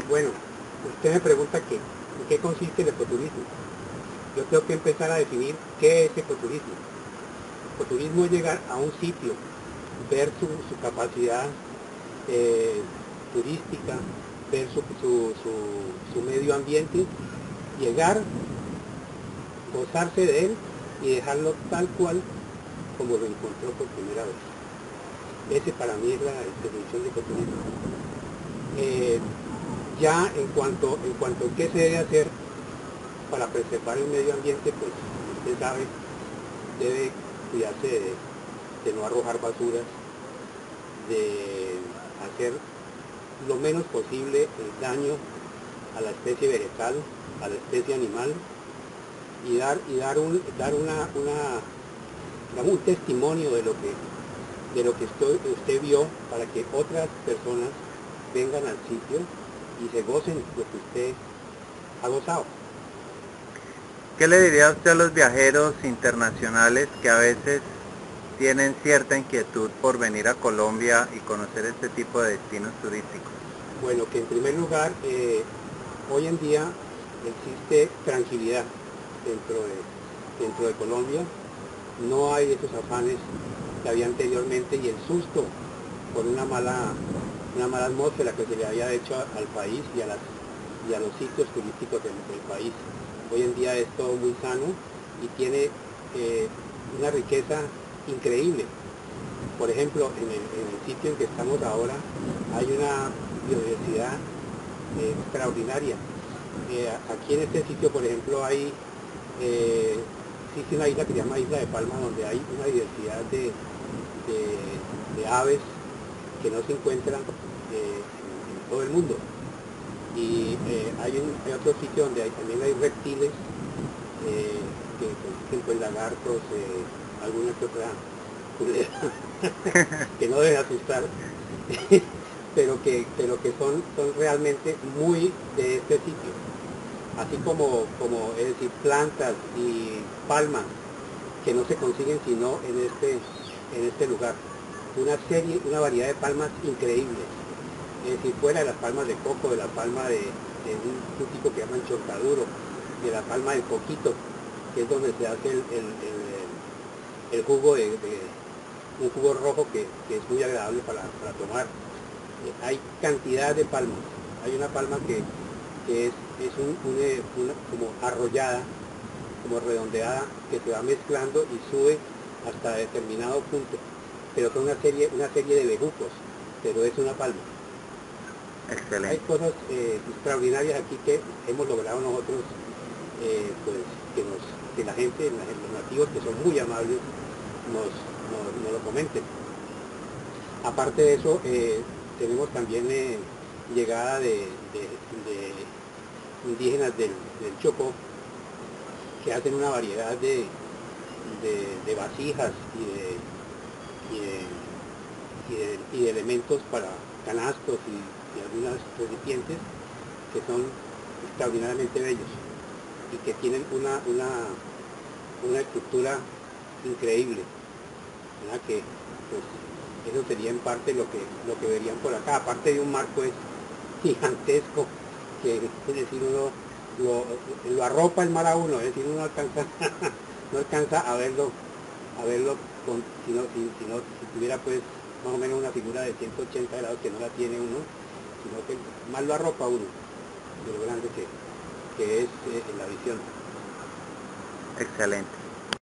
Bueno, usted me pregunta en qué consiste el ecoturismo. Yo tengo que empezar a definir qué es ecoturismo. Ecoturismo es llegar a un sitio, ver su capacidad eh, turística, ver su medio ambiente, llegar, gozarse de él y dejarlo tal cual como lo encontró por primera vez. Ese para mí es la definición de ecoturismo. Eh, ya en cuanto a qué se debe hacer para preservar el medio ambiente, pues usted sabe, debe cuidarse de no arrojar basuras, de hacer lo menos posible el daño a la especie vegetal, a la especie animal, y dar digamos, un testimonio de lo que usted vio para que otras personas vengan al sitio y se gocen lo que usted ha gozado. ¿Qué le diría usted a los viajeros internacionales que a veces tienen cierta inquietud por venir a Colombia y conocer este tipo de destinos turísticos? Bueno, que en primer lugar, hoy en día existe tranquilidad dentro de Colombia. No hay esos afanes que había anteriormente y el susto por una mala atmósfera que se le había hecho al país y a los sitios turísticos del país. Hoy en día es todo muy sano y tiene una riqueza increíble. Por ejemplo, en el sitio en que estamos ahora hay una biodiversidad extraordinaria. Aquí en este sitio, por ejemplo, existe una isla que se llama Isla de Palma, donde hay una diversidad de aves que no se encuentran en todo el mundo. Y hay otro sitio donde también hay reptiles que consisten pues lagartos, alguna que otra culebra, que no deben asustar, pero que son realmente muy de este sitio. Así como es decir, plantas y palmas que no se consiguen sino en este lugar. Una variedad de palmas increíbles. Es decir, fuera de las palmas de coco, de la palma de un frutico que llaman chontaduro, de la palma del coquito, que es donde se hace el jugo un jugo rojo que es muy agradable para tomar. Hay cantidad de palmas. Hay una palma que es una como arrollada, como redondeada, que se va mezclando y sube hasta determinado punto. Pero son una serie de bejucos, pero es una palma. Hay Excelente. cosas extraordinarias aquí que hemos logrado nosotros, pues que la gente, los nativos que son muy amables, nos lo comenten. Aparte de eso, tenemos también llegada de indígenas del Chocó que hacen una variedad de vasijas y de elementos para canastos y algunas recipientes que son extraordinariamente bellos y que tienen una estructura increíble, ¿verdad? Que pues, eso sería en parte lo que verían por acá, aparte de un mar pues gigantesco, que es decir, uno lo arropa el mar a uno, es decir, uno no alcanza a verlo si tuviera pues más o menos una figura de 180 grados que no la tiene uno, sino que más lo arropa uno, de lo grande que es la visión. Excelente.